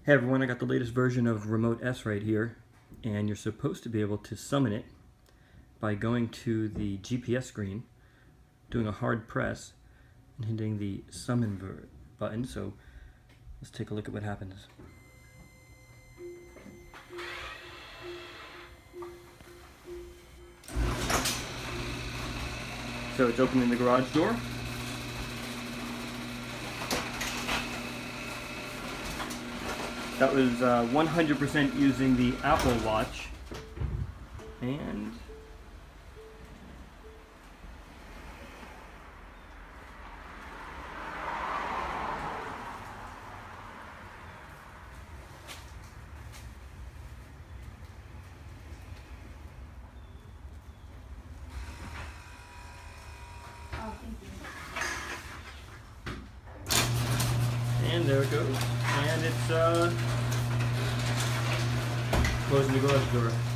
Hey everyone, I got the latest version of Remote S right here, and you're supposed to be able to summon it by going to the GPS screen, doing a hard press, and hitting the summon button. So let's take a look at what happens. So it's opening the garage door. That was 100% using the Apple Watch, and there it goes, and it's closing the garage door.